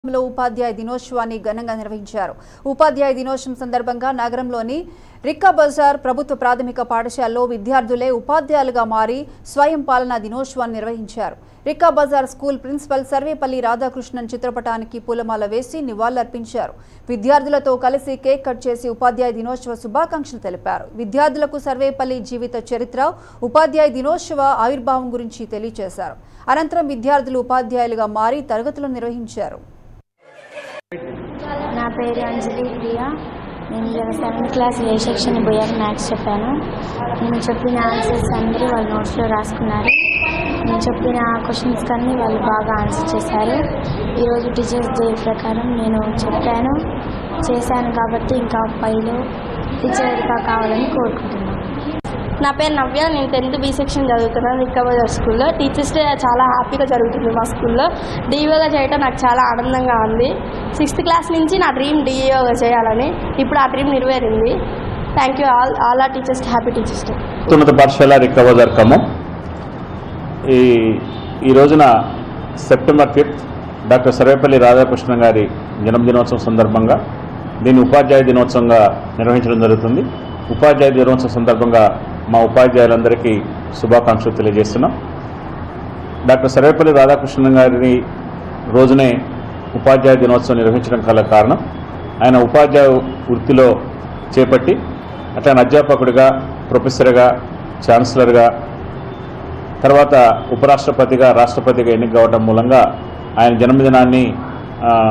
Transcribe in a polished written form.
ఉపాధ్యాయ దినోత్సవాన్ని ఘనంగా నిర్వహించారు. ఉపాధ్యాయ దినోత్సవం సందర్భంగా నగరంలోని రిక్కా బజార్ ప్రభుత్వ ప్రాథమిక పాఠశాలలో విద్యార్థులే ఉపాధ్యాయులుగా మారి స్వయం పాలనా దినోత్సవాన్ని నిర్వహించారు. రిక్కా బజార్ స్కూల్ ప్రిన్సిపల్ సర్వేపల్లి రాధాకృష్ణన్ చిత్రపటానికి పూలమాల వేసి నివాళులర్పించారు. విద్యార్థులతో కలిసి కేక్ కట్ చేసి ఉపాధ్యాయ దినోత్సవ శుభాకాంక్షలు తెలిపారు. విద్యార్థులకు సర్వేపల్లి జీవిత చరిత్ర, ఉపాధ్యాయ దినోత్సవ ఆవిర్భావం గురించి తెలియజేశారు. అనంతరం విద్యార్థులు ఉపాధ్యాయులుగా మారి తరగతులు నిర్వహించారు. నా పేరు అంజలి ప్రియా. నేను 7th క్లాస్ ఏ సెక్షన్ పోయాక మ్యాథ్స్ చెప్పాను. నేను చెప్పిన ఆన్సర్స్ అందరూ వాళ్ళ నోట్స్లో రాసుకున్నారు. నేను చెప్పిన క్వశ్చన్స్ కానీ వాళ్ళు బాగా ఆన్సర్ చేశారు. ఈరోజు టీచర్స్ డే ప్రకారం నేను చేశాను కాబట్టి ఇంకా పైలో టీచర్గా కావాలని కోరుకుంటున్నాను. నా పేరు నవ్య. నేను 10th B సెక్షన్ చదువుతున్నాను రిక్కా బజార్ స్కూల్లో. టీచర్స్ డే చాలా హ్యాపీగా జరుగుతుంది మా స్కూల్లో. డిఈఓగా చేయటం నాకు చాలా ఆనందంగా ఉంది. 6th క్లాస్ నుంచి నా డ్రీమ్ డిఈఓగా చేయాలని, ఇప్పుడు ఆ డ్రీమ్ నెరవేరింది. Thank you all our teachers. Happy teachers day. ఉన్నత పాఠశాల రిక్కా బజార్ ఖమ్మం. ఈ రోజున September 5th doctor Sarvepalli Radhakrishnan గారి జన్మదినోత్సవం సందర్భంగా దీన్ని ఉపాధ్యాయ దినోత్సవంగా నిర్వహించడం జరుగుతుంది. ఉపాధ్యాయ దినోత్సవం సందర్భంగా మా ఉపాధ్యాయులందరికీ శుభాకాంక్షలు తెలియజేస్తున్నాం. డాక్టర్ సర్వేపల్లి రాధాకృష్ణన్ గారిని రోజునే ఉపాధ్యాయ దినోత్సవం నిర్వహించడం కల కారణం ఆయన ఉపాధ్యాయ వృత్తిలో చేపట్టి అట్లా అధ్యాపకుడిగా, ప్రొఫెసర్గా, ఛాన్సలర్గా, తర్వాత ఉపరాష్ట్రపతిగా, రాష్ట్రపతిగా ఎన్నిక కావడం మూలంగా ఆయన జన్మదినాన్ని